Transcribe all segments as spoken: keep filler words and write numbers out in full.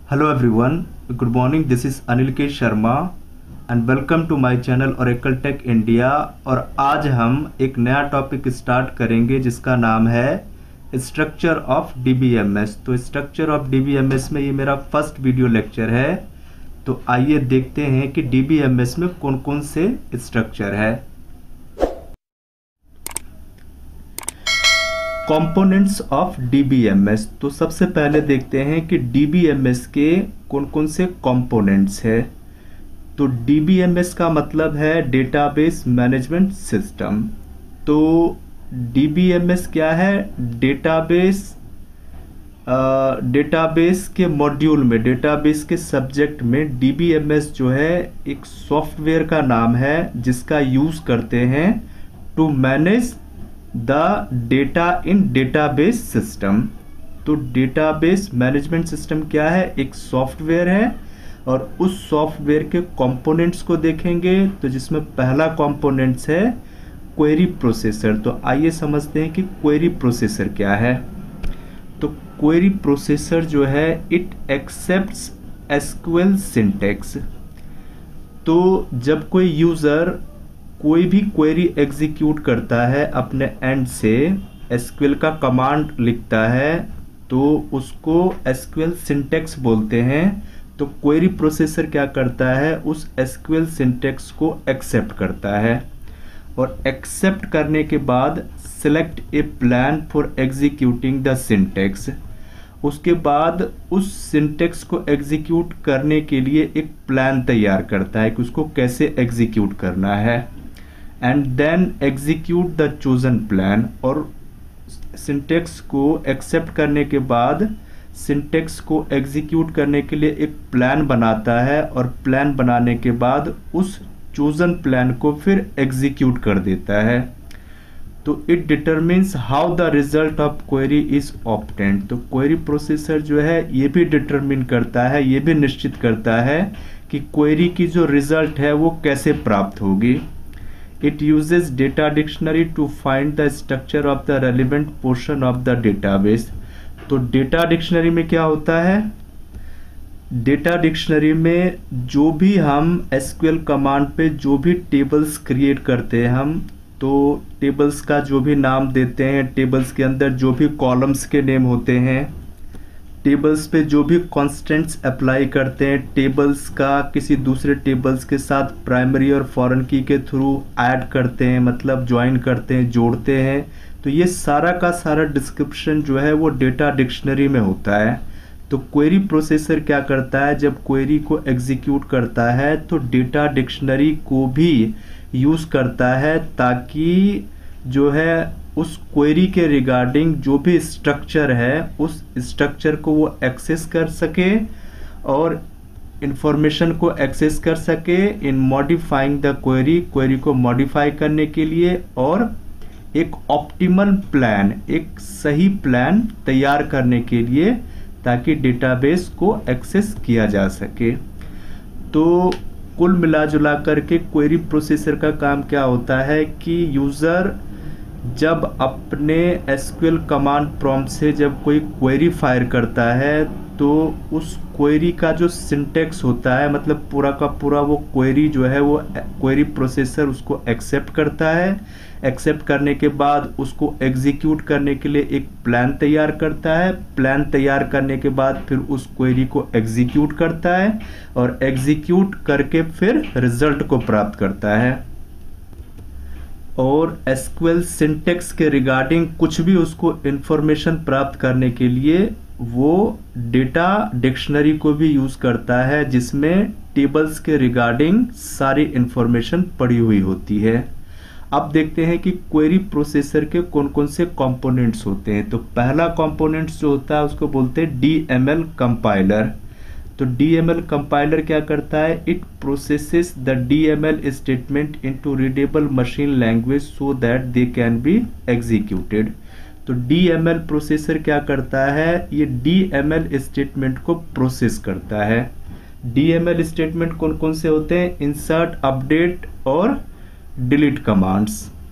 Hello everyone, good morning. This is Anil K Sharma and welcome to my channel Oracle tech India. और आज हम एक नया टॉपिक स्टार्ट करेंगे जिसका नाम है स्ट्रक्चर ऑफ डीबीएमएस। तो स्ट्रक्चर ऑफ डीबीएमएस में ये मेरा फर्स्ट वीडियो लेक्चर है। तो आइए देखते हैं कि डीबीएमएस में कौन कौन से स्ट्रक्चर है। Components of DBMS. तो सबसे पहले देखते हैं कि डीबीएमएस के कौन कौन से कंपोनेंट्स है। तो डीबीएमएस का मतलब है डेटाबेस मैनेजमेंट सिस्टम। तो डीबीएमएस क्या है? डेटाबेस डेटाबेस के मॉड्यूल में, डेटाबेस के सब्जेक्ट में डीबीएमएस जो है एक सॉफ्टवेयर का नाम है जिसका यूज करते हैं to manage the data in database system. तो डेटाबेस मैनेजमेंट सिस्टम क्या है? एक सॉफ्टवेयर है और उस सॉफ्टवेयर के कंपोनेंट्स को देखेंगे। तो जिसमें पहला कंपोनेंट्स है क्वेरी प्रोसेसर। तो आइए समझते हैं कि क्वेरी प्रोसेसर क्या है। तो क्वेरी प्रोसेसर जो है इट एक्सेप्ट्स एसक्यूएल सिंटैक्स। तो जब कोई यूजर कोई भी क्वेरी एग्जीक्यूट करता है अपने एंड से, एसक्यूएल का कमांड लिखता है, तो उसको एसक्यूएल सिंटैक्स बोलते हैं। तो क्वेरी प्रोसेसर क्या करता है? उस एसक्यूएल सिंटैक्स को एक्सेप्ट करता है और एक्सेप्ट करने के बाद select a plan for executing the syntax. उसके बाद उस सिंटैक्स को एग्जीक्यूट करने के लिए एक प्लान तैयार करता है कि उसको कैसे एग्जीक्यूट करना है। And then execute the chosen plan. और सिंटैक्स को एक्सेप्ट करने के बाद सिंटैक्स को एग्जीक्यूट करने के लिए एक प्लान बनाता है और प्लान बनाने के बाद उस चोजन प्लान को फिर एग्जीक्यूट कर देता है। तो it determines how the result of query is obtained. तो क्वेरी प्रोसेसर जो है ये भी डिटरमिन करता है, ये भी निश्चित करता है कि क्वेरी की जो रिजल्ट है वो कैसे प्राप्त होगी। It uses data dictionary to find the structure of the relevant portion of the database। तो डेटा डिक्शनरी में क्या होता है? डेटा डिक्शनरी में जो भी हम एसक्यूएल कमांड पे जो भी टेबल्स क्रिएट करते हैं हम, तो टेबल्स का जो भी नाम देते हैं, टेबल्स के अंदर जो भी कॉलम्स के नेम होते हैं, टेबल्स पे जो भी कॉन्स्टेंट्स अप्लाई करते हैं, टेबल्स का किसी दूसरे टेबल्स के साथ प्राइमरी और फॉरेन की के थ्रू ऐड करते हैं, मतलब ज्वाइन करते हैं, जोड़ते हैं। तो ये सारा का सारा डिस्क्रिप्शन जो है वो डेटा डिक्शनरी में होता है। तो क्वेरी प्रोसेसर क्या करता है? जब क्वेरी को एग्जीक्यूट करता है तो डेटा डिक्शनरी को भी यूज करता है ताकि जो है उस क्वेरी के रिगार्डिंग जो भी स्ट्रक्चर है उस स्ट्रक्चर को वो एक्सेस कर सके और इंफॉर्मेशन को एक्सेस कर सके in modifying the query, query को मॉडिफाई करने के लिए, और एक ऑप्टिमल प्लान, एक सही प्लान तैयार करने के लिए ताकि डेटाबेस को एक्सेस किया जा सके। तो कुल मिला जुला करके क्वेरी प्रोसेसर का काम क्या होता है कि यूजर जब अपने एसक्यूएल कमांड प्रॉम्प्ट से जब कोई क्वेरी फायर करता है तो उस क्वेरी का जो सिंटैक्स होता है, मतलब पूरा का पूरा वो क्वेरी जो है वो क्वेरी प्रोसेसर उसको एक्सेप्ट करता है। एक्सेप्ट करने के बाद उसको एग्जीक्यूट करने के लिए एक प्लान तैयार करता है। प्लान तैयार करने के बाद फिर उस क्वेरी को एग्जीक्यूट करता है और एग्जीक्यूट करके फिर रिजल्ट को प्राप्त करता है। और एसक्यूएल सिंटैक्स के रिगार्डिंग कुछ भी उसको इंफॉर्मेशन प्राप्त करने के लिए वो डेटा डिक्शनरी को भी यूज करता है जिसमें टेबल्स के रिगार्डिंग सारी इंफॉर्मेशन पड़ी हुई होती है। अब देखते हैं कि क्वेरी प्रोसेसर के कौन कौन से कंपोनेंट्स होते हैं। तो पहला कंपोनेंट्स जो होता है उसको बोलते हैं डीएमएल कंपाइलर। तो डीएमएल कंपाइलर क्या करता है? It processes the DML statement into readable machine language so that they can be executed. तो डीएमएल प्रोसेसर क्या करता है? ये डीएमएल स्टेटमेंट को प्रोसेस करता है। डीएमएल स्टेटमेंट कौन कौन से होते हैं? इंसर्ट, अपडेट और डिलीट कमांड्स।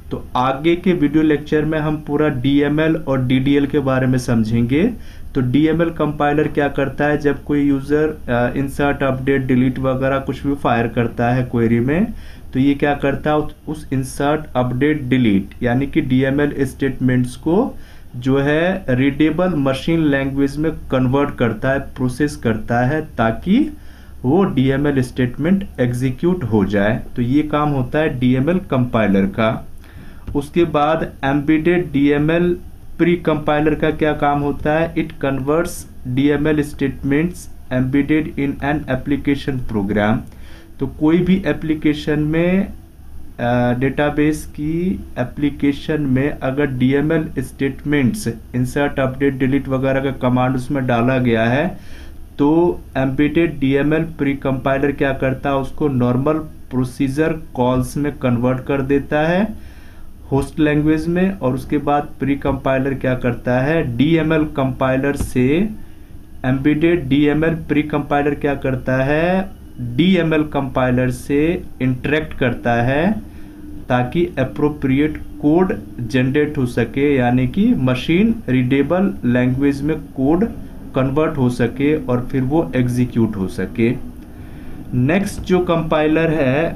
तो आगे के वीडियो लेक्चर में हम पूरा डी एम एल और डी डी एल के बारे में समझेंगे। तो डी एम एल कंपाइलर क्या करता है, जब कोई यूजर इंसर्ट अपडेट डिलीट वगैरह कुछ भी फायर करता है क्वेरी में, तो ये क्या करता है, उस इंसर्ट अपडेट डिलीट यानी कि डी एम एल स्टेटमेंट्स को जो है रीडेबल मशीन लैंग्वेज में कन्वर्ट करता है, प्रोसेस करता है, ताकि वो D M L statement execute हो जाए। तो ये काम होता है डी एम एल कंपाइलर का। उसके बाद embedded D M L pre compiler का क्या काम होता है, it converts D M L statements embedded in an application program. तो कोई भी एप्लीकेशन में डेटाबेस uh, की एप्लीकेशन में अगर D M L statements insert update delete वगैरह का कमांड उसमें डाला गया है, तो embedded D M L pre compiler क्या करता है, उसको नॉर्मल प्रोसीजर कॉल्स में कन्वर्ट कर देता है होस्ट लैंग्वेज में। और उसके बाद प्री कंपाइलर क्या करता है, डी एम एल कंपाइलर से embedded D M L pre compiler क्या करता है, डी एम एल कंपाइलर से इंटरेक्ट करता है ताकि अप्रोप्रिएट कोड जनरेट हो सके, यानी कि मशीन रीडेबल लैंग्वेज में कोड कन्वर्ट हो सके और फिर वो एग्जीक्यूट हो सके। नेक्स्ट जो कंपाइलर है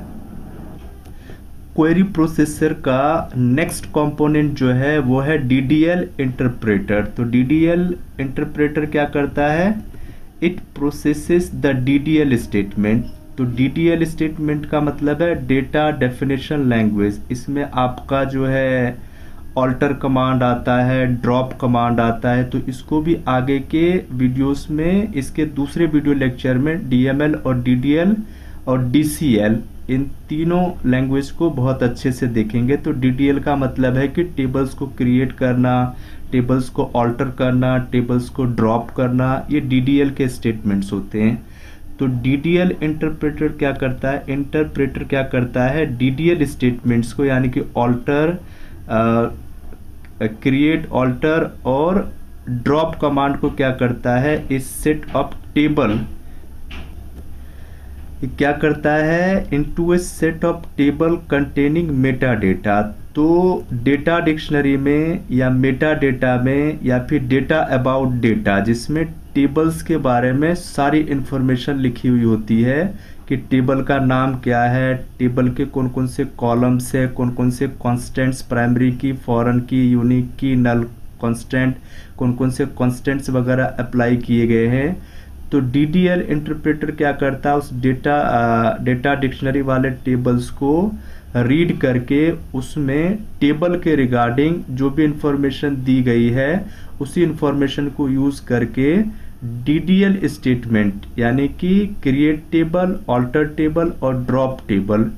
क्वेरी प्रोसेसर का, नेक्स्ट कंपोनेंट जो है वो है डी डी एल इंटरप्रेटर। तो डी डी एल इंटरप्रेटर क्या करता है, it processes the D D L statement. तो डी डी एल स्टेटमेंट का मतलब है डेटा डेफिनेशन लैंग्वेज। इसमें आपका जो है ऑल्टर कमांड आता है, ड्रॉप कमांड आता है। तो इसको भी आगे के वीडियोस में, इसके दूसरे वीडियो लेक्चर में डी एम एल और डी डी एल और डी सी एल इन तीनों लैंग्वेज को बहुत अच्छे से देखेंगे। तो डी डी एल का मतलब है कि टेबल्स को क्रिएट करना, टेबल्स को ऑल्टर करना, टेबल्स को ड्रॉप करना, ये डी डी एल के स्टेटमेंट्स होते हैं। तो डी डी एल इंटरप्रेटर क्या करता है, इंटरप्रेटर क्या करता है, डी डी एल स्टेटमेंट्स को यानी कि ऑल्टर, क्रिएट, ऑल्टर और ड्रॉप कमांड को क्या करता है, इस सेट ऑफ टेबल क्या करता है, into a set of table containing meta data. तो डेटा डिक्शनरी में या मेटा डेटा में या फिर डेटा अबाउट डेटा, जिसमें टेबल्स के बारे में सारी इंफॉर्मेशन लिखी हुई होती है कि टेबल का नाम क्या है, टेबल के कौन कौन से कॉलम्स है, कौन कौन से constants, primary key, foreign key, unique key, null constant, कौन कौन से कॉन्स्टेंट्स वगैरह अप्लाई किए गए हैं। तो डी डी एल इंटरप्रेटर क्या करता है, उस डेटा डेटा डिक्शनरी वाले टेबल्स को रीड करके उसमें टेबल के रिगार्डिंग जो भी इंफॉर्मेशन दी गई है उसी इंफॉर्मेशन को यूज करके डी डी एल स्टेटमेंट यानी कि क्रिएट टेबल, ऑल्टर टेबल और ड्रॉप टेबल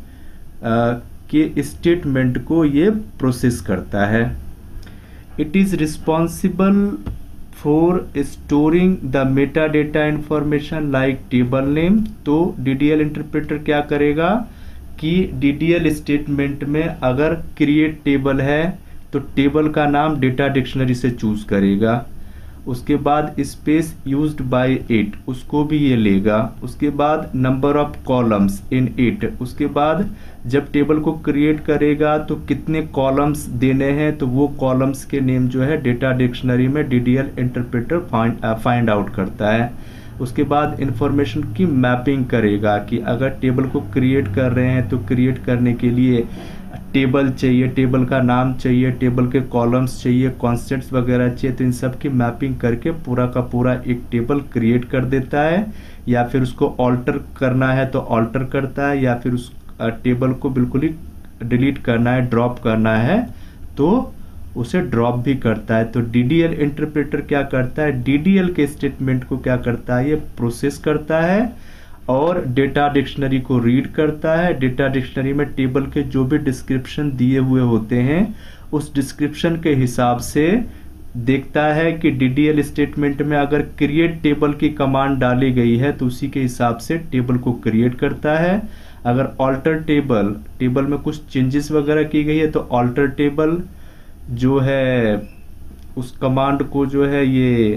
के स्टेटमेंट को ये प्रोसेस करता है। It is responsible for storing the meta data information like table name. तो डी डी एल इंटरप्रेटर क्या करेगा कि डी डी एल स्टेटमेंट में अगर क्रिएट टेबल है तो टेबल का नाम डेटा डिक्शनरी से चूज करेगा। उसके बाद स्पेस यूज्ड बाय इट, उसको भी ये लेगा। उसके बाद number of columns in it, उसके बाद जब टेबल को क्रिएट करेगा तो कितने कॉलम्स देने हैं, तो वो कॉलम्स के नेम जो है डेटा डिक्शनरी में D D L interpreter find find out करता है। उसके बाद इंफॉर्मेशन की मैपिंग करेगा कि अगर टेबल को क्रिएट कर रहे हैं तो क्रिएट करने के लिए टेबल चाहिए, टेबल का नाम चाहिए, टेबल के कॉलम्स चाहिए, कॉन्स्टेंट्स वगैरह चाहिए। तो इन सब की मैपिंग करके पूरा का पूरा एक टेबल क्रिएट कर देता है, या फिर उसको ऑल्टर करना है तो ऑल्टर करता है, या फिर उस टेबल को बिल्कुल ही डिलीट करना है, ड्रॉप करना है तो उसे ड्रॉप भी करता है। तो डी डी एल इंटरप्रेटर क्या करता है, डी डी एल के स्टेटमेंट को क्या करता है, ये प्रोसेस करता है और डेटा डिक्शनरी को रीड करता है। डेटा डिक्शनरी में टेबल के जो भी डिस्क्रिप्शन दिए हुए होते हैं उस डिस्क्रिप्शन के हिसाब से देखता है कि डी डी एल स्टेटमेंट में अगर क्रिएट टेबल की कमांड डाली गई है तो उसी के हिसाब से टेबल को क्रिएट करता है। अगर ऑल्टर टेबल, टेबल में कुछ चेंजेस वगैरह की गई है तो ऑल्टर टेबल जो है उस कमांड को जो है ये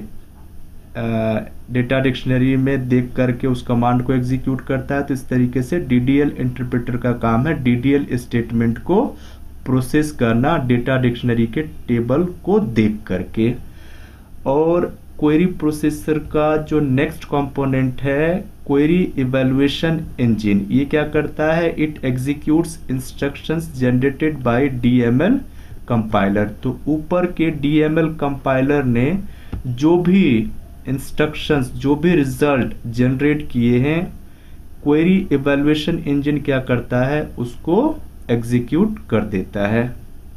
डेटा डिक्शनरी में देख करके उस कमांड को एग्जीक्यूट करता है। तो इस तरीके से डी डी एल इंटरप्रेटर का काम है डी डी एल स्टेटमेंट को प्रोसेस करना डेटा डिक्शनरी के टेबल को देख करके। और क्वेरी प्रोसेसर का जो नेक्स्ट कंपोनेंट है क्वेरी इवैल्यूएशन इंजन, ये क्या करता है, it executes instructions generated by DML compiler. तो ऊपर के डीएमएल कंपाइलर ने जो भी इंस्ट्रक्शंस, जो भी रिजल्ट जनरेट किए हैं, क्वेरी इवैल्यूएशन इंजन क्या करता है, उसको एग्जीक्यूट कर देता है।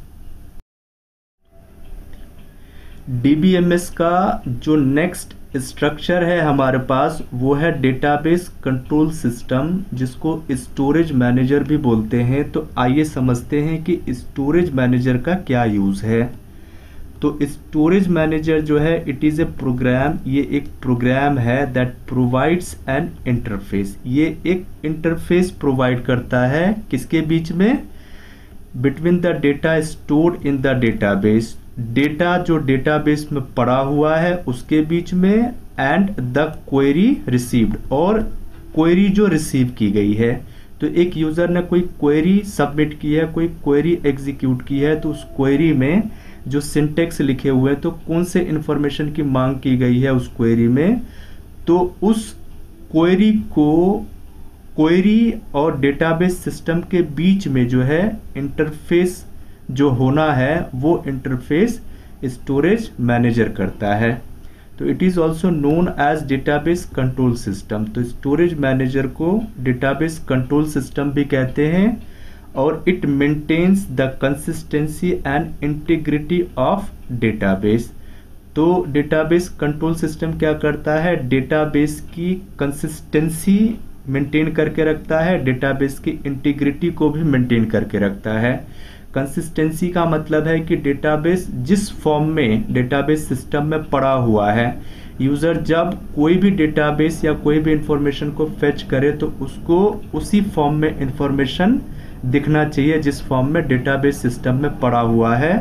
डीबीएमएस का जो नेक्स्ट स्ट्रक्चर है हमारे पास वो है डेटाबेस कंट्रोल सिस्टम, जिसको स्टोरेज मैनेजर भी बोलते हैं। तो आइए समझते हैं कि स्टोरेज मैनेजर का क्या यूज है। तो स्टोरेज मैनेजर जो है इट इज ए प्रोग्राम, ये एक प्रोग्राम है दैट प्रोवाइड्स एन इंटरफेस। ये एक इंटरफेस प्रोवाइड करता है किसके बीच में, between the data stored in the database, data जो डेटाबेस में पड़ा हुआ है उसके बीच में, एंड द क्वेरी रिसीव्ड, और क्वेरी जो रिसीव की गई है। तो एक यूजर ने कोई क्वेरी सबमिट की है, कोई क्वेरी एग्जीक्यूट की है, तो उस क्वेरी में जो सिंटेक्स लिखे हुए हैं, तो कौन से इंफॉर्मेशन की मांग की गई है उस क्वेरी में, तो उस क्वेरी को, क्वेरी और डेटाबेस सिस्टम के बीच में जो है इंटरफेस जो होना है वो इंटरफेस स्टोरेज मैनेजर करता है। तो it is also known as database control system. तो स्टोरेज मैनेजर को डेटाबेस कंट्रोल सिस्टम भी कहते हैं, और it maintains the consistency and integrity of database. तो डेटाबेस कंट्रोल सिस्टम क्या करता है, डेटाबेस की कंसिस्टेंसी मेंटेन करके रखता है, डेटाबेस की इंटीग्रिटी को भी मेंटेन करके रखता है। कंसिस्टेंसी का मतलब है कि डेटाबेस जिस फॉर्म में डेटाबेस सिस्टम में पड़ा हुआ है, यूजर जब कोई भी डेटाबेस या कोई भी इंफॉर्मेशन को फेच करे तो उसको उसी फॉर्म में इंफॉर्मेशन दिखना चाहिए जिस फॉर्म में डेटाबेस सिस्टम में पड़ा हुआ है।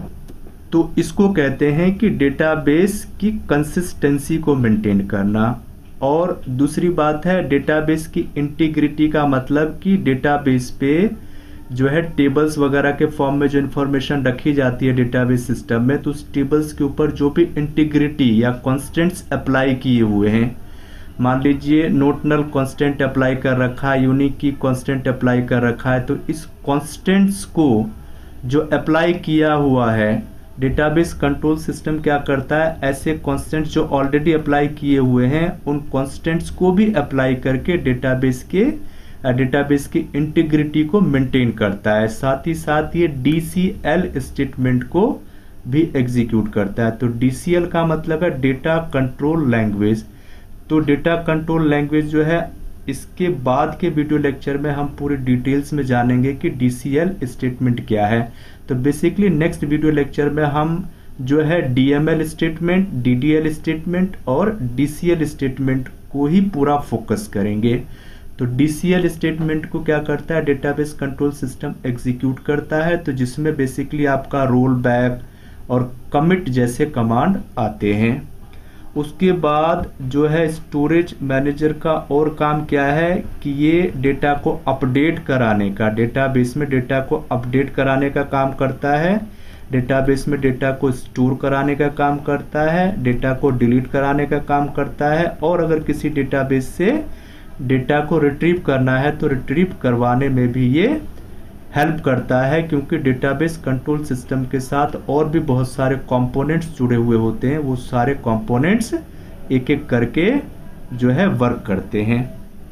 तो इसको कहते हैं कि डेटाबेस की कंसिस्टेंसी को मेंटेन करना। और दूसरी बात है डेटाबेस की इंटीग्रिटी का मतलब कि डेटाबेस पे जो है टेबल्स वगैरह के फॉर्म में जो इन्फॉर्मेशन रखी जाती है डेटाबेस सिस्टम में, तो उस टेबल्स के ऊपर जो भी इंटीग्रिटी या कॉन्स्टेंट्स अप्लाई किए हुए हैं, मान लीजिए नोटनल कांस्टेंट अप्लाई कर रखा है, यूनिक की कांस्टेंट अप्लाई कर रखा है, तो इस कांस्टेंट्स को जो अप्लाई किया हुआ है डेटाबेस कंट्रोल सिस्टम क्या करता है, ऐसे कांस्टेंट्स जो ऑलरेडी अप्लाई किए हुए हैं उन कांस्टेंट्स को भी अप्लाई करके डेटाबेस के डेटाबेस की इंटीग्रिटी को मेंटेन करता है। साथ ही साथ ये डीसीएल स्टेटमेंट को भी एग्जीक्यूट करता है। तो डीसीएल का मतलब है डेटा कंट्रोल लैंग्वेज। तो डेटा कंट्रोल लैंग्वेज जो है इसके बाद के वीडियो लेक्चर में हम पूरी डिटेल्स में जानेंगे कि डीसीएल स्टेटमेंट क्या है। तो बेसिकली नेक्स्ट वीडियो लेक्चर में हम जो है डीएमएल स्टेटमेंट, डीडीएल स्टेटमेंट और डीसीएल स्टेटमेंट को ही पूरा फोकस करेंगे। तो डीसीएल स्टेटमेंट को क्या करता है, डेटाबेस कंट्रोल सिस्टम एग्जीक्यूट करता है, तो जिसमें बेसिकली आपका रोल बैक और कमिट जैसे कमांड आते हैं। उसके बाद जो है स्टोरेज मैनेजर का और काम क्या है कि ये डेटा को अपडेट कराने का, डेटाबेस में डेटा को अपडेट कराने का काम करता है, डेटाबेस में डेटा को स्टोर कराने का काम करता है, डेटा को डिलीट कराने का काम करता है, और अगर किसी डेटाबेस से डेटा को रिट्रीव करना है तो रिट्रीव करवाने में भी ये हेल्प करता है, क्योंकि डेटाबेस कंट्रोल सिस्टम के साथ और भी बहुत सारे कंपोनेंट्स जुड़े हुए होते हैं। वो सारे कंपोनेंट्स एक एक करके जो है वर्क करते हैं।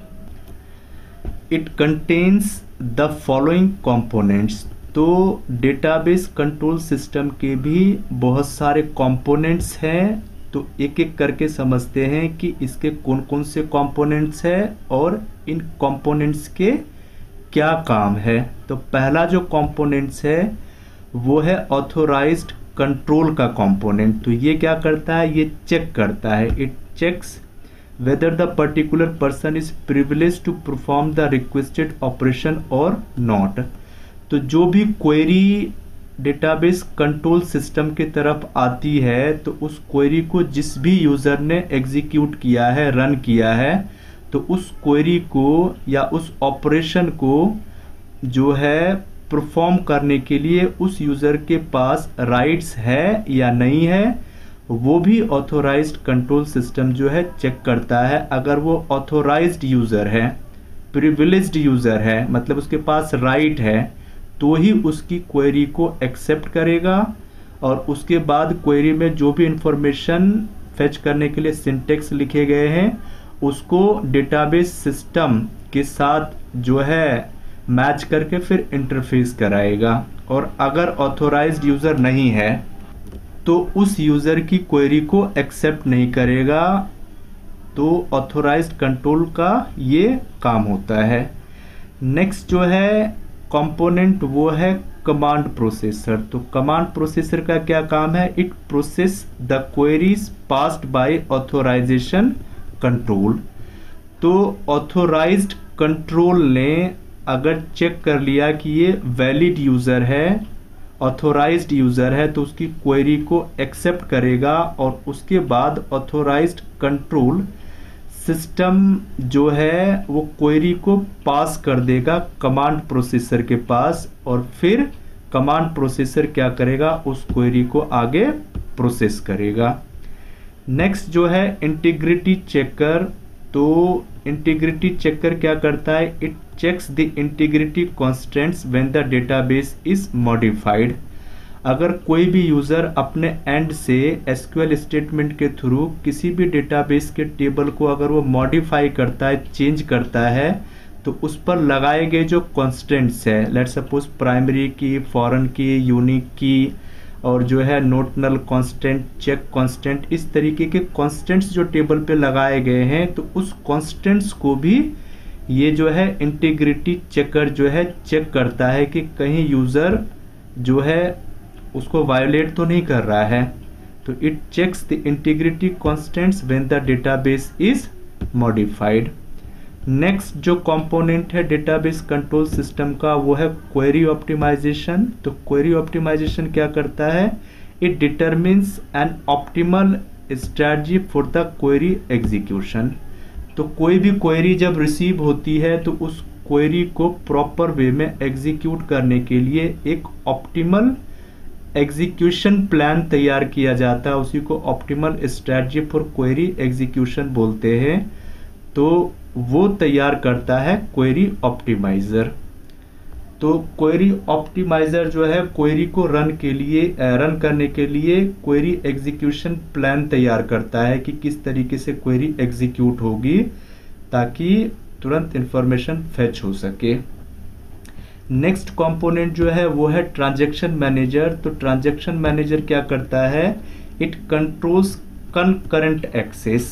It contains the following components. तो डेटाबेस कंट्रोल सिस्टम के भी बहुत सारे कंपोनेंट्स हैं, तो एक एक करके समझते हैं कि इसके कौन कौन से कंपोनेंट्स हैं और इन कंपोनेंट्स के क्या काम है। तो पहला जो कंपोनेंट्स है वो है ऑथोराइज्ड कंट्रोल का कंपोनेंट। तो ये क्या करता है, ये चेक करता है, it checks whether the particular person is privilege to perform the requested operation और नॉट। तो जो भी क्वेरी डेटाबेस कंट्रोल सिस्टम की तरफ आती है तो उस क्वेरी को जिस भी यूजर ने एग्जीक्यूट किया है, रन किया है, तो उस क्वेरी को या उस ऑपरेशन को जो है परफॉर्म करने के लिए उस यूज़र के पास राइट्स है या नहीं है, वो भी ऑथोराइज्ड कंट्रोल सिस्टम जो है चेक करता है। अगर वो ऑथोराइज्ड यूज़र है, प्रिविलेज्ड यूज़र है, मतलब उसके पास राइट है, तो ही उसकी क्वेरी को एक्सेप्ट करेगा और उसके बाद क्वेरी में जो भी इंफॉर्मेशन फेच करने के लिए सिंटेक्स लिखे गए हैं उसको डेटाबेस सिस्टम के साथ जो है मैच करके फिर इंटरफेस कराएगा। और अगर ऑथोराइज्ड यूज़र नहीं है तो उस यूज़र की क्वेरी को एक्सेप्ट नहीं करेगा। तो ऑथोराइज्ड कंट्रोल का ये काम होता है। नेक्स्ट जो है कंपोनेंट वो है कमांड प्रोसेसर। तो कमांड प्रोसेसर का क्या काम है? It process the queries passed by authorization control. तो ऑथोराइज्ड कंट्रोल ने अगर चेक कर लिया कि ये वैलिड यूज़र है, ऑथोराइज्ड यूज़र है, तो उसकी क्वेरी को एक्सेप्ट करेगा और उसके बाद ऑथोराइज्ड कंट्रोल सिस्टम जो है वो क्वेरी को पास कर देगा कमांड प्रोसेसर के पास और फिर कमांड प्रोसेसर क्या करेगा? उस क्वेरी को आगे प्रोसेस करेगा। नेक्स्ट जो है इंटीग्रिटी चेकर। तो इंटीग्रिटी चेकर क्या करता है? It checks the integrity constants when the database is modified. अगर कोई भी यूज़र अपने एंड से एसक्यूएल स्टेटमेंट के थ्रू किसी भी डेटाबेस के टेबल को अगर वो मॉडिफाई करता है, चेंज करता है, तो उस पर लगाए गए जो कॉन्स्टेंट्स है, let's suppose primary key, foreign key, unique key और जो है नोटनल कांस्टेंट, चेक कांस्टेंट, इस तरीके के कांस्टेंट्स जो टेबल पे लगाए गए हैं, तो उस कांस्टेंट्स को भी ये जो है इंटीग्रिटी चेकर जो है चेक करता है कि कहीं यूज़र जो है उसको वायोलेट तो नहीं कर रहा है। तो it checks the integrity constants when the database is modified. Next जो कंपोनेंट है डेटाबेस कंट्रोल सिस्टम का वो है क्वेरी ऑप्टिमाइजेशन। तो क्वेरी ऑप्टिमाइजेशन क्या करता है? It determines an optimal strategy for the query execution. तो कोई भी क्वेरी जब रिसीव होती है तो उस क्वेरी को प्रॉपर वे में एग्जीक्यूट करने के लिए एक ऑप्टिमल एग्जीक्यूशन प्लान तैयार किया जाता है, उसी को optimal strategy for query execution बोलते हैं। तो वो तैयार करता है क्वेरी ऑप्टिमाइजर। तो क्वेरी ऑप्टिमाइजर जो है क्वेरी को रन के लिए रन करने के लिए क्वेरी एग्जीक्यूशन प्लान तैयार करता है कि किस तरीके से क्वेरी एग्जीक्यूट होगी ताकि तुरंत इंफॉर्मेशन फेच हो सके। नेक्स्ट कंपोनेंट जो है वो है ट्रांजैक्शन मैनेजर। तो ट्रांजैक्शन मैनेजर क्या करता है? It controls concurrent access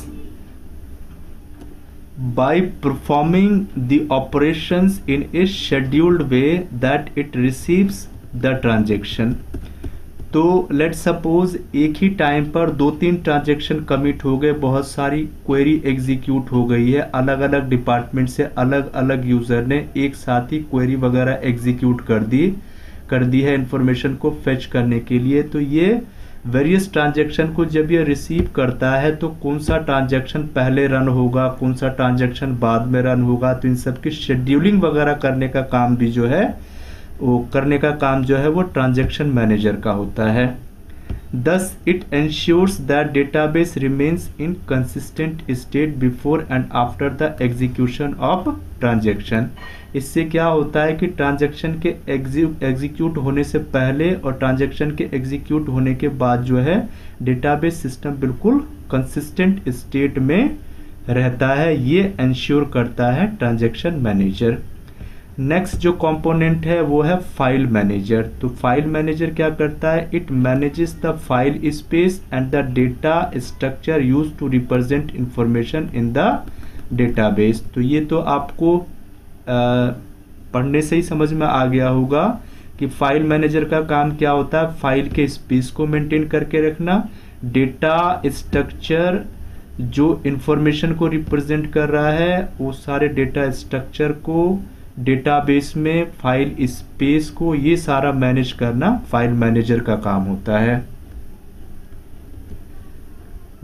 by performing the operations in a scheduled way that it receives the transaction। तो लेट्स सपोज एक ही टाइम पर दो तीन ट्रांजेक्शन कमिट हो गए, बहुत सारी क्वेरी एग्जीक्यूट हो गई है, अलग अलग डिपार्टमेंट से अलग अलग यूज़र ने एक साथ ही क्वेरी वगैरह एग्जीक्यूट कर दी कर दी है इंफॉर्मेशन को फेच करने के लिए। तो ये वेरियस ट्रांजैक्शन को जब ये रिसीव करता है तो कौन सा ट्रांजैक्शन पहले रन होगा, कौन सा ट्रांजैक्शन बाद में रन होगा, तो इन सब की शेड्यूलिंग वगैरह करने का काम भी जो है वो करने का काम जो है वो ट्रांजैक्शन मैनेजर का होता है। Thus, it ensures that database remains in consistent state before and after the execution of transaction। इससे क्या होता है कि ट्रांजैक्शन के एग्जीक्यूट होने से पहले और ट्रांजैक्शन के एग्जीक्यूट होने के बाद जो है डेटाबेस सिस्टम बिल्कुल कंसिस्टेंट स्टेट में रहता है। ये इंश्योर करता है ट्रांजैक्शन मैनेजर। नेक्स्ट जो कंपोनेंट है वो है फाइल मैनेजर। तो फाइल मैनेजर क्या करता है? It manages the file space and the data structure use to represent information in the database. तो ये तो आपको आ, पढ़ने से ही समझ में आ गया होगा कि फाइल मैनेजर का काम क्या होता है। फाइल के स्पेस को मेंटेन करके रखना, डेटा स्ट्रक्चर जो इंफॉर्मेशन को रिप्रेजेंट कर रहा है वो सारे डेटा स्ट्रक्चर को, डेटाबेस में फाइल स्पेस को, ये सारा मैनेज करना फाइल मैनेजर का काम होता है।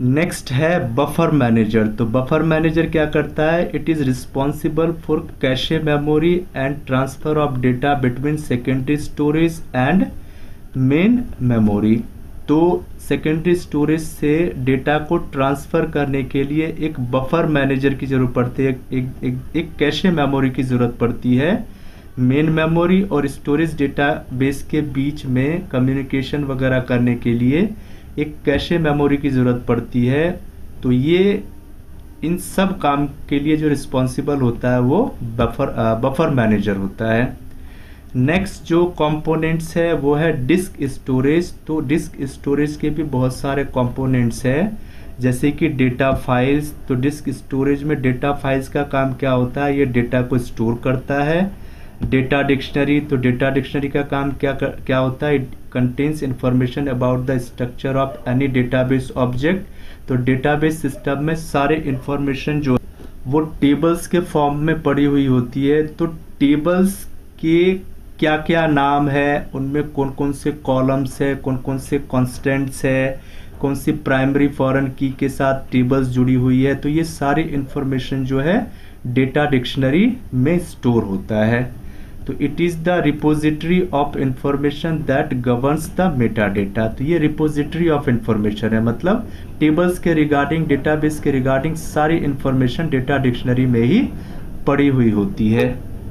नेक्स्ट है बफर मैनेजर। तो बफर मैनेजर क्या करता है? It is responsible for cache memory and transfer of data between secondary storage and main memory. तो सेकेंडरी स्टोरेज से डेटा को ट्रांसफ़र करने के लिए एक बफर मैनेजर की ज़रूरत पड़ती है, एक एक, एक कैशे मेमोरी की ज़रूरत पड़ती है। मेन मेमोरी और स्टोरेज डेटाबेस के बीच में कम्युनिकेशन वगैरह करने के लिए एक कैशे मेमोरी की ज़रूरत पड़ती है। तो ये इन सब काम के लिए जो रिस्पॉन्सिबल होता है वो बफर बफर मैनेजर होता है। नेक्स्ट जो कंपोनेंट्स है वो है डिस्क स्टोरेज। तो डिस्क स्टोरेज के भी बहुत सारे कंपोनेंट्स हैं, जैसे कि डेटा फाइल्स। तो डिस्क स्टोरेज में डेटा फाइल्स का काम क्या होता है? ये डेटा को स्टोर करता है। Data dictionary. तो डेटा डिक्शनरी का काम क्या कर, क्या होता है? It contains information about the structure of any database object. तो डेटाबेस सिस्टम में सारे इंफॉर्मेशन जो वो टेबल्स के फॉर्म में पड़ी हुई होती है। तो टेबल्स के क्या क्या नाम है, उनमें कौन कौन से कॉलम्स है, कौन कौन से कॉन्स्टेंट्स है, कौन सी प्राइमरी फॉरेन की के साथ टेबल्स जुड़ी हुई है, तो ये सारी इंफॉर्मेशन जो है डेटा डिक्शनरी में स्टोर होता है। तो it is the repository of information that governs the meta data. तो ये रिपोजिटरी ऑफ इंफॉर्मेशन है, मतलब टेबल्स के रिगार्डिंग, डेटाबेस के रिगार्डिंग सारी इंफॉर्मेशन डेटा डिक्शनरी में ही पड़ी हुई होती है।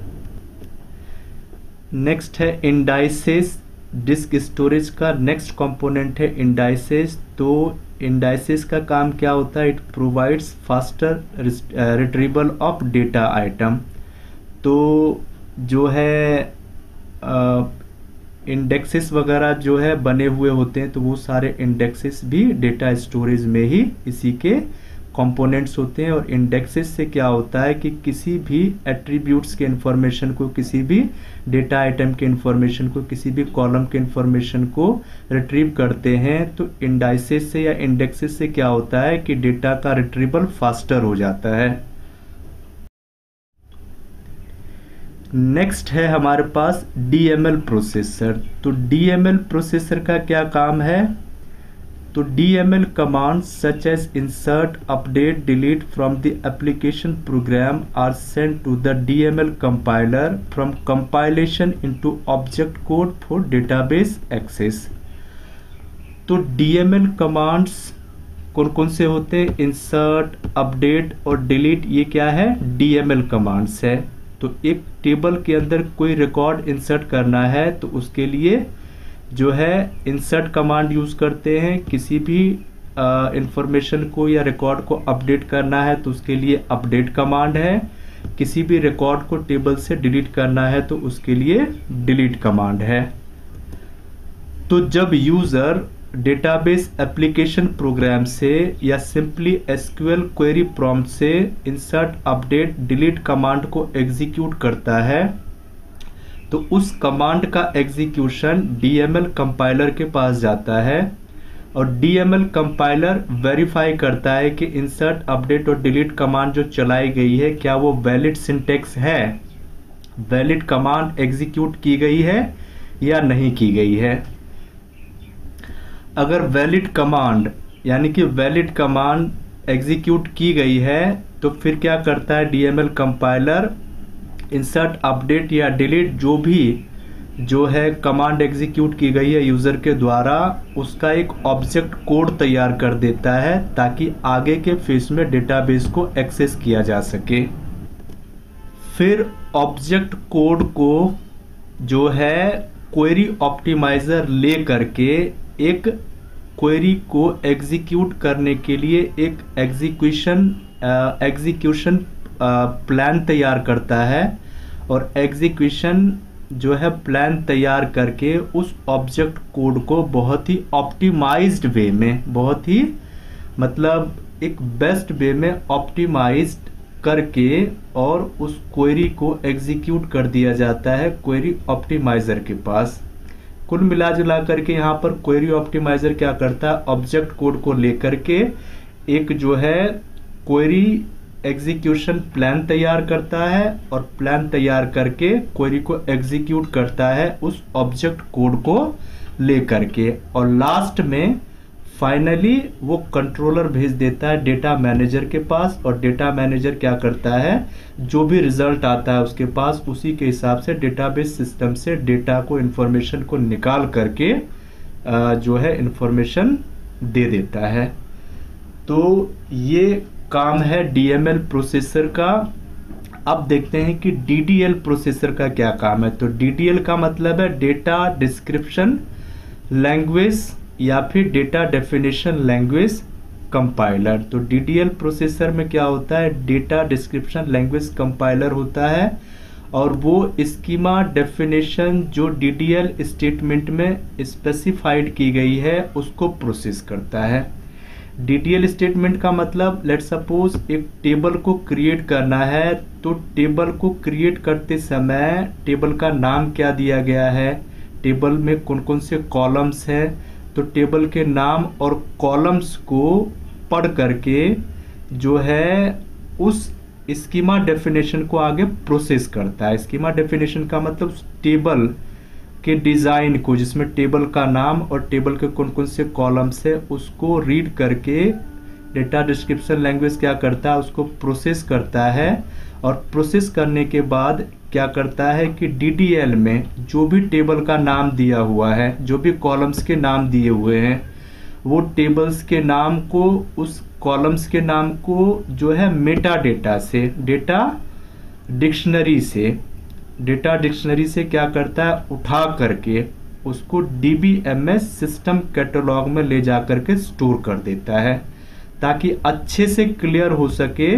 नेक्स्ट है इंडाइसेस। डिस्क स्टोरेज का नेक्स्ट कंपोनेंट है इंडाइसेस। तो इंडाइसेस का काम क्या होता है? It provides faster retrieval of data item. तो जो है इंडेक्सेस वगैरह जो है बने हुए होते हैं, तो वो सारे इंडेक्सेस भी डेटा स्टोरेज में ही इसी के कंपोनेंट्स होते हैं। और इंडेक्सेस से क्या होता है कि किसी भी एट्रीब्यूट्स के इंफॉर्मेशन को, किसी भी डेटा आइटम के इंफॉर्मेशन को, किसी भी कॉलम के इंफॉर्मेशन को रिट्रीव करते हैं। तो इंडाइसेस से या इंडेक्सेस से क्या होता है कि डेटा का रिट्रीवल फास्टर हो जाता है। नेक्स्ट है हमारे पास डीएमएल प्रोसेसर। तो डीएमएल प्रोसेसर का क्या काम है? तो DML commands such as insert, update, delete from the application program are sent to the D M L compiler from compilation into object code for database access। तो D M L commands कौन कौन से होते हैं? insert, update और delete, ये क्या है? D M L commands है। तो एक टेबल के अंदर कोई रिकॉर्ड इंसर्ट करना है तो उसके लिए जो है इंसर्ट कमांड यूज़ करते हैं। किसी भी इंफॉर्मेशन को या रिकॉर्ड को अपडेट करना है तो उसके लिए अपडेट कमांड है। किसी भी रिकॉर्ड को टेबल से डिलीट करना है तो उसके लिए डिलीट कमांड है। तो जब यूज़र डेटाबेस एप्लीकेशन प्रोग्राम से या सिंपली एसक्यूएल क्वेरी प्रॉम्प्ट से इंसर्ट, अपडेट, डिलीट कमांड को एग्जीक्यूट करता है तो उस कमांड का एग्जीक्यूशन डीएमएल कंपाइलर के पास जाता है और डीएमएल कंपाइलर वेरीफाई करता है कि इंसर्ट, अपडेट और डिलीट कमांड जो चलाई गई है क्या वो वैलिड सिंटेक्स है, वैलिड कमांड एग्जीक्यूट की गई है या नहीं की गई है। अगर वैलिड कमांड यानी कि वैलिड कमांड एग्जीक्यूट की गई है तो फिर क्या करता है डीएमएल कंपाइलर, इंसर्ट, अपडेट या डिलीट जो भी जो है कमांड एग्जीक्यूट की गई है यूज़र के द्वारा उसका एक ऑब्जेक्ट कोड तैयार कर देता है ताकि आगे के फेज में डेटाबेस को एक्सेस किया जा सके। फिर ऑब्जेक्ट कोड को जो है क्वेरी ऑप्टिमाइजर ले करके एक क्वेरी को एग्जीक्यूट करने के लिए एक एग्जीक्यूशन एग्जीक्यूशन प्लान तैयार करता है और एग्जीक्यूशन जो है प्लान तैयार करके उस ऑब्जेक्ट कोड को बहुत ही ऑप्टिमाइज्ड वे में, बहुत ही मतलब एक बेस्ट वे में ऑप्टिमाइज्ड करके और उस क्वेरी को एग्जीक्यूट कर दिया जाता है क्वेरी ऑप्टिमाइजर के पास। कुल मिला जुला करके यहाँ पर क्वेरी ऑप्टिमाइजर क्या करता है, ऑब्जेक्ट कोड को लेकर के एक जो है क्वेरी एग्जीक्यूशन प्लान तैयार करता है और प्लान तैयार करके क्वेरी को एग्जीक्यूट करता है उस ऑब्जेक्ट कोड को लेकर के और लास्ट में फाइनली वो कंट्रोलर भेज देता है डेटा मैनेजर के पास, और डेटा मैनेजर क्या करता है, जो भी रिजल्ट आता है उसके पास उसी के हिसाब से डेटाबेस सिस्टम से डेटा को, इंफॉर्मेशन को निकाल करके जो है इंफॉर्मेशन दे देता है। तो ये काम है डीएमएल प्रोसेसर का। अब देखते हैं कि डीडीएल प्रोसेसर का क्या काम है। तो डीडीएल का मतलब है डेटा डिस्क्रिप्शन लैंग्वेज या फिर डेटा डेफिनेशन लैंग्वेज कंपाइलर। तो डीडीएल प्रोसेसर में क्या होता है, डेटा डिस्क्रिप्शन लैंग्वेज कंपाइलर होता है, और वो स्कीमा डेफिनेशन जो डीडीएल स्टेटमेंट में स्पेसिफाइड की गई है उसको प्रोसेस करता है। डीडीएल स्टेटमेंट का मतलब, लेट सपोज एक टेबल को क्रिएट करना है, तो टेबल को क्रिएट करते समय टेबल का नाम क्या दिया गया है, टेबल में कौन कौन से कॉलम्स हैं, तो टेबल के नाम और कॉलम्स को पढ़ करके जो है उस स्कीमा डेफिनेशन को आगे प्रोसेस करता है। स्कीमा डेफिनेशन का मतलब उस टेबल के डिजाइन को, जिसमें टेबल का नाम और टेबल के कौन कौन से कॉलम्स है, उसको रीड करके डेटा डिस्क्रिप्शन लैंग्वेज क्या करता है, उसको प्रोसेस करता है। और प्रोसेस करने के बाद क्या करता है कि डीडीएल में जो भी टेबल का नाम दिया हुआ है, जो भी कॉलम्स के नाम दिए हुए हैं, वो टेबल्स के नाम को, उस कॉलम्स के नाम को जो है मेटा डेटा से, डेटा डिक्शनरी से डेटा डिक्शनरी से क्या करता है, उठा करके उसको डीबीएमएस सिस्टम कैटलॉग में ले जा करके स्टोर कर देता है, ताकि अच्छे से क्लियर हो सके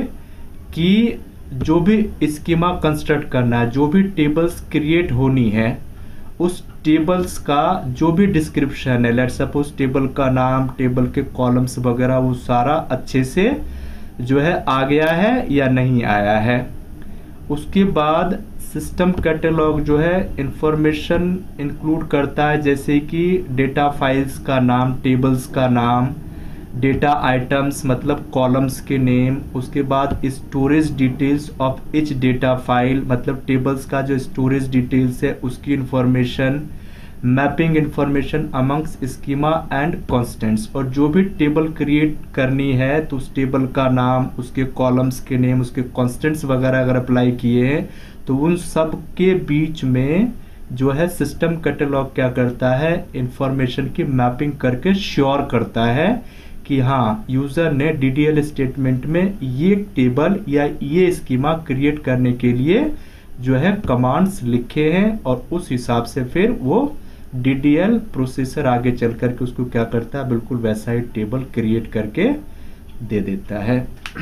कि जो भी स्कीमा कंस्ट्रक्ट करना है, जो भी टेबल्स क्रिएट होनी है, उस टेबल्स का जो भी डिस्क्रिप्शन है, लेट सपोज टेबल का नाम, टेबल के कॉलम्स वगैरह, वो सारा अच्छे से जो है आ गया है या नहीं आया है। उसके बाद सिस्टम कैटलॉग जो है इंफॉर्मेशन इंक्लूड करता है, जैसे कि डेटा फाइल्स का नाम, टेबल्स का नाम, डेटा आइटम्स मतलब कॉलम्स के नेम, उसके बाद storage details of each data file मतलब टेबल्स का जो स्टोरेज डिटेल्स है उसकी information, mapping information amongst schema and constants, और जो भी टेबल क्रिएट करनी है तो उस टेबल का नाम, उसके कॉलम्स के नेम, उसके कॉन्स्टेंट्स वगैरह अगर अप्लाई किए हैं तो उन सब के बीच में जो है सिस्टम कैटलॉग क्या करता है, इंफॉर्मेशन की मैपिंग करके श्योर करता है कि हाँ यूजर ने डीडीएल स्टेटमेंट में ये टेबल या ये स्कीमा क्रिएट करने के लिए जो है कमांड्स लिखे हैं, और उस हिसाब से फिर वो डीडीएल प्रोसेसर आगे चल करके उसको क्या करता है, बिल्कुल वैसा ही टेबल क्रिएट करके दे देता है।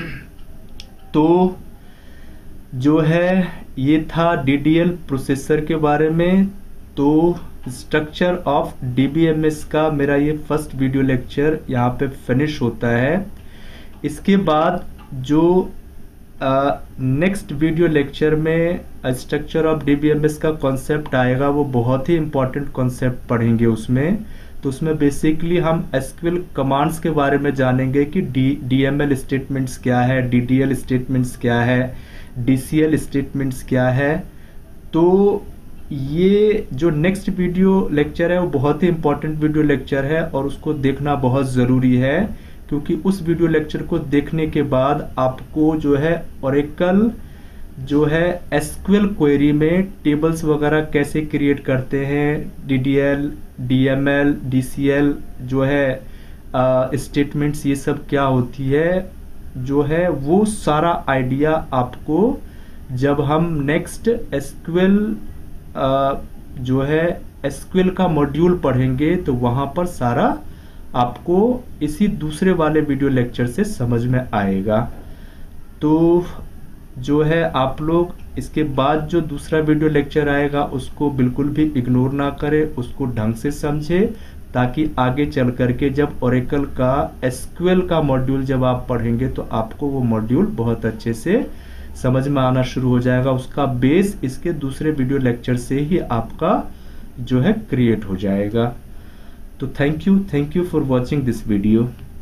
तो जो है ये था डीडीएल प्रोसेसर के बारे में। तो स्ट्रक्चर ऑफ डीबीएमएस का मेरा ये फर्स्ट वीडियो लेक्चर यहाँ पे फिनिश होता है। इसके बाद जो नेक्स्ट वीडियो लेक्चर में स्ट्रक्चर ऑफ डीबीएमएस का कॉन्सेप्ट आएगा, वो बहुत ही इंपॉर्टेंट कॉन्सेप्ट पढ़ेंगे उसमें। तो उसमें बेसिकली हम एसक्यूएल कमांड्स के बारे में जानेंगे कि डी डीएमएल स्टेटमेंट्स क्या है, डीडीएल स्टेटमेंट्स क्या है, डीसीएल स्टेटमेंट्स क्या है। तो ये जो नेक्स्ट वीडियो लेक्चर है वो बहुत ही इंपॉर्टेंट वीडियो लेक्चर है, और उसको देखना बहुत ज़रूरी है, क्योंकि उस वीडियो लेक्चर को देखने के बाद आपको जो है ओरेकल जो है एसक्यूएल क्वेरी में टेबल्स वगैरह कैसे क्रिएट करते हैं, डीडीएल, डीएमएल, डीसीएल जो है स्टेटमेंट्स, ये सब क्या होती है, जो है वो सारा आइडिया आपको जब हम नेक्स्ट एसक्यूएल जो है एसक्यूएल का मॉड्यूल पढ़ेंगे तो वहां पर सारा आपको इसी दूसरे वाले वीडियो लेक्चर से समझ में आएगा। तो जो है आप लोग इसके बाद जो दूसरा वीडियो लेक्चर आएगा उसको बिल्कुल भी इग्नोर ना करें, उसको ढंग से समझे, ताकि आगे चल करके जब ओरेकल का एसक्यूएल का मॉड्यूल जब आप पढ़ेंगे तो आपको वो मॉड्यूल बहुत अच्छे से समझ में आना शुरू हो जाएगा। उसका बेस इसके दूसरे वीडियो लेक्चर से ही आपका जो है क्रिएट हो जाएगा। तो thank you thank you for watching this video.